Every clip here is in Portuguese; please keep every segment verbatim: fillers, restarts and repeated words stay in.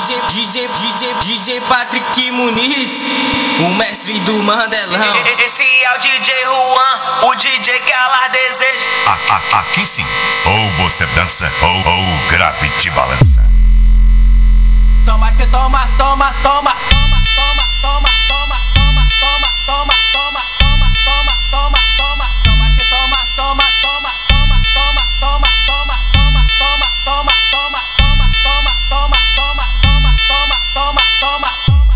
DJ, DJ, DJ, DJ Patrick Muniz, o mestre do Mandelão. Esse é o D J Juan, o D J que ela deseja. A, a, aqui sim, ou você dança ou, ou o grave te balança. Toma que toma, toma, toma, toma, toma, toma, toma, toma, toma, toma, toma, toma, toma, toma, toma, toma que toma, toma, toma, toma, toma, toma, toma, toma, toma, toma, toma, toma, toma, toma, toma, toma, toma, toma, toma.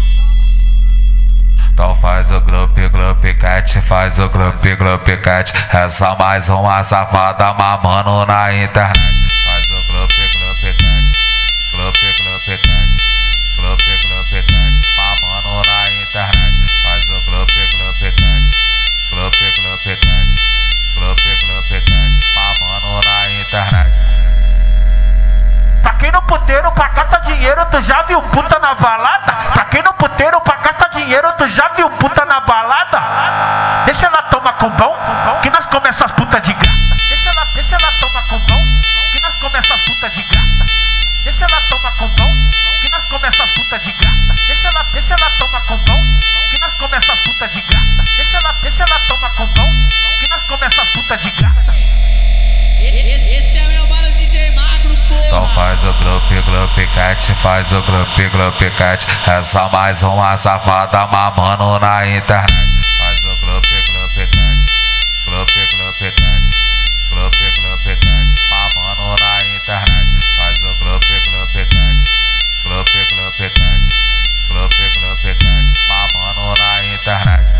Então faz o grupo, grupo cat, faz o grupo, grupo cat. É só mais uma safada mamando na internet. Faz o grupo, grupo cat, grupo, grupo cat, grupo, grupo cat, mamando na internet. Faz o grupo, grupo cat, grupo, grupo cat, grupo, grupo cat, mamando na internet. Pra quem no puteiro, pra gastar dinheiro, tu já viu puta na balada? Pra quem no puteiro, pra gastar dinheiro, tu já viu puta na balada? Deixa ela tomar com bom, que nós começa as putas de graça. Deixa ela, deixa ela tomar com bom, que nós começa as putas de graça. Deixa ela tomar com bom, que nós começa as putas de graça. Deixa ela, deixa ela tomar com bom, que nós começa as putas de graça. Deixa ela, deixa ela tomar com bom, que nós começa as putas de graça. Esse é meu mano D J Magro, pô. Então faz o grupo, grupo cat, faz o grupo, grupo cat. É só mais uma safada mamando na internet. Faz o grupo, grupo cat, grupo, grupo cat, grupo, grupo cat, mamando na internet. Faz o grupo, grupo cat, grupo, grupo cat, grupo, grupo cat, mamando na internet.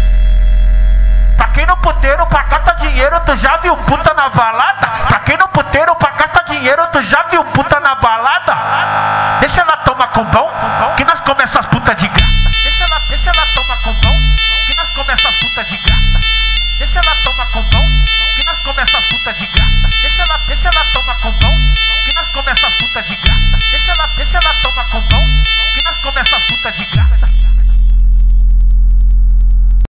Pra quem no puteiro, pra gastar dinheiro, tu já viu puta na balada? Pra quem no puteiro, pra gastar dinheiro, tu já viu puta na balada? Deixa ela tomar com bom, que nós começa as putas de graça. Deixa ela, deixa ela tomar com bom, que nós começa as putas de graça. Deixa ela tomar com bom, que nós começa as putas de graça. Deixa ela, deixa ela tomar com bom, que nós começa as putas de graça. Deixa ela, deixa ela tomar com bom, que nós começa as putas de graça.